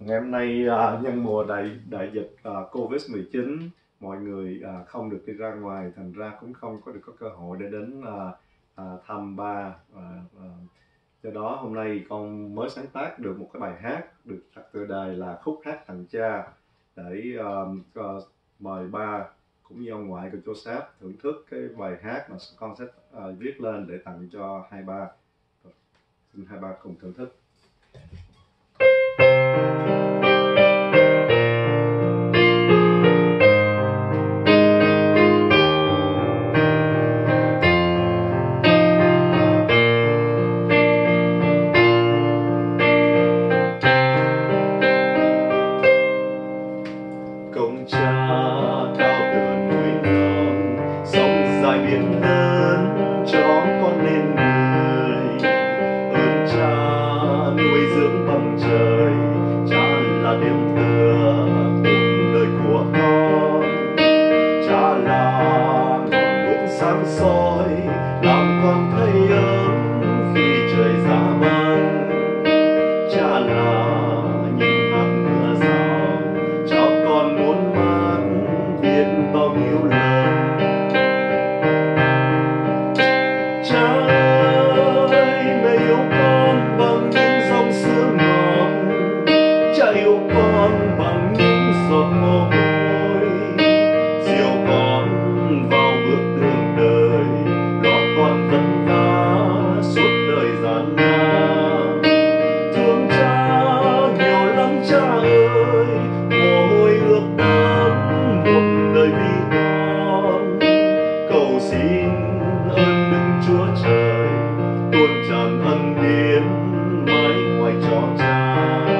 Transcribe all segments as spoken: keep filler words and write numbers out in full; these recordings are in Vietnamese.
Ngày hôm nay à, nhân mùa đại đại dịch à, Covid mười chín, mọi người à, không được đi ra ngoài, thành ra cũng không có được có cơ hội để đến à, à, thăm ba. À, à, do đó hôm nay con mới sáng tác được một cái bài hát được đặt tựa đề là Khúc Hát Tặng Cha, để à, à, mời ba cũng như ông ngoại của Joseph thưởng thức cái bài hát mà con sẽ à, viết lên để tặng cho hai ba. Xin hai ba cùng thưởng thức. Công cha cao tựa núi non, sông dài biển lớn cho con nên người. Ơn cha nuôi dưỡng bằng trời, cha là điểm tựa cuộc đời của con. Cha là ngọn đuốc sáng soi, làm con thấy ấm khi trời giá băng. Cha là những hạt mưa rào, cho con muốn mang biết bao nhiêu lần. Cha ơi, mẹ yêu con bằng những dòng sữa ngọt, cha yêu con bằng những giọt mồ hôi, dìu con vào bước đường đời, lo con vất vả suốt đời gian nan. Thương cha nhiều lắm cha ơi, mồ hôi ướt đẫm một đời vì con. Cầu xin ơn Đức Chúa Trời tuôn tràn ân điển mãi hoài cho cha.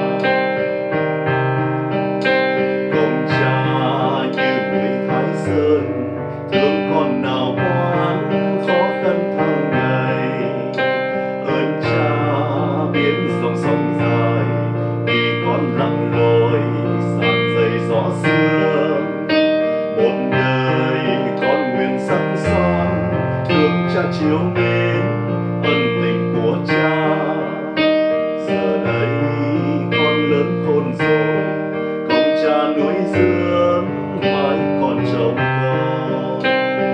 Công cha như núi Thái Sơn, thương con nào oán khó khăn tháng ngày. Ơn cha biến dòng sông dài, vì con lặn lội dạt dày gió sương. Một đời con nguyện sắc son, thương cha chiếu mến ân tình của cha. Giờ đây con lớn khôn rồi, công cha nuôi dưỡng mãi con trông con.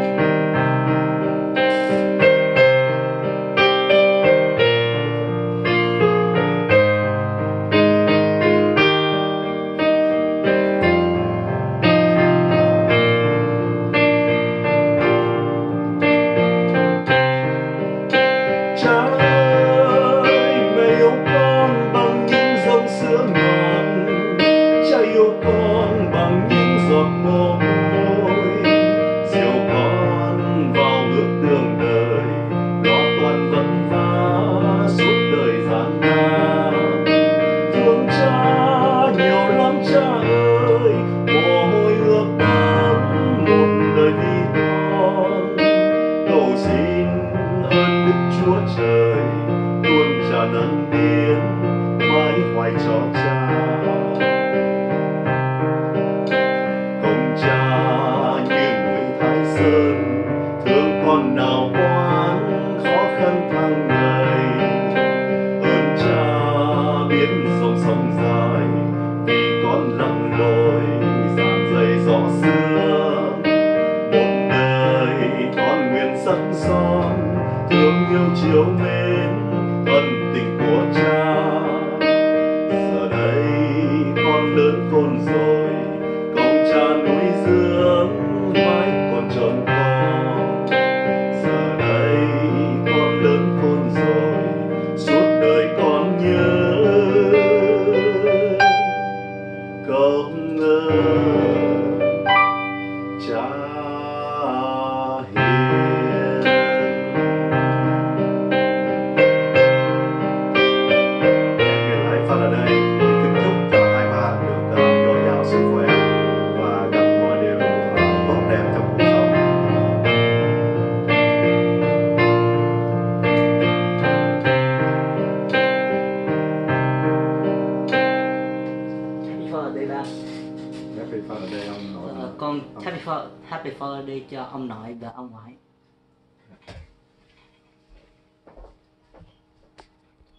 Cha ơi, mẹ yêu con bằng những dòng sữa ngọt, cha yêu con bằng những giọt mồ hôi, dìu con vào bước đường đời, lo toan vất vả suốt đời gian nan. Thương cha nhiều lắm cha ơi, mồ hôi ướt đẫm một đời vì con. Cầu xin ơn Đức Chúa Trời tuôn tràn ân điển mãi hoài cho cha. Công cha như núi Thái Sơn, thương con nào oán khó khăn tháng ngày. Ơn cha biến dòng sông dài, vì con lặn lội dạt dày gió sương. Một đời con nguyện sắc son, thương yêu chiếu mến ân tình của cha. Giờ đây con lớn khôn rồi, công cha nuôi dưỡng mãi còn trông con. Giờ đây con lớn khôn rồi, suốt đời con nhớ công ơn cha hiền. Nguyện lại phát ở đây kính chúc cho hai ba được uh, dồi dào sức khỏe và gặp mọi điều uh, tốt đẹp trong cuộc sống. Happy Father's Day ba. Happy Father's Day ông nội. Ờ, con Happy Father, Happy Father's Day cho ông nội và ông ngoại.